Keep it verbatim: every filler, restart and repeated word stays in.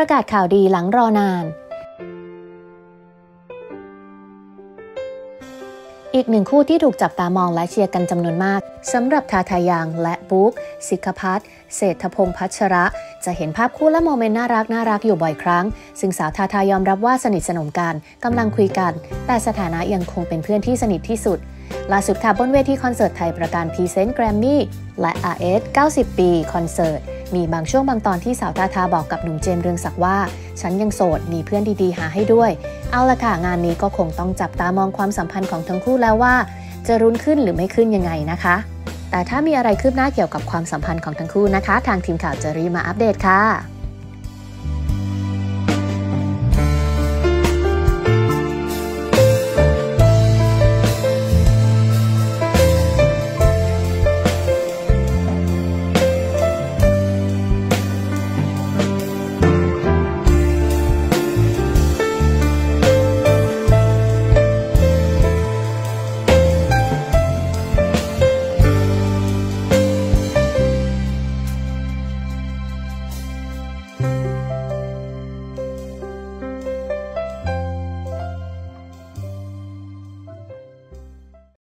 ประกาศข่าวดีหลังรอนานอีกหนึ่งคู่ที่ถูกจับตามองและเชียร์กันจำนวนมากสำหรับทาทายังและบุ๊กศิขพัฒน์เศรษฐพงษ์พัชระจะเห็นภาพคู่และโมเมนต์น่ารักน่ารักอยู่บ่อยครั้งซึ่งสาวทาทายอมรับว่าสนิทสนมกันกำลังคุยกันแต่สถานะยังคงเป็นเพื่อนที่สนิทที่สุดล่าสุดค่ะบนเวทีคอนเสิร์ตไทยประการพรีเซนต์แกรมมี่และ อาร์ เอส เก้าสิบ ปีคอนเสิร์ตมีบางช่วงบางตอนที่สาวทาทาบอกกับหนุ่มเจมส์เรืองศักดิ์ว่าฉันยังโสดมีเพื่อนดีๆหาให้ด้วยเอาละค่ะงานนี้ก็คงต้องจับตามองความสัมพันธ์ของทั้งคู่แล้วว่าจะรุนขึ้นหรือไม่ขึ้นยังไงนะคะแต่ถ้ามีอะไรคืบหน้าเกี่ยวกับความสัมพันธ์ของทั้งคู่นะคะทางทีมข่าวจะรีบมาอัปเดตค่ะ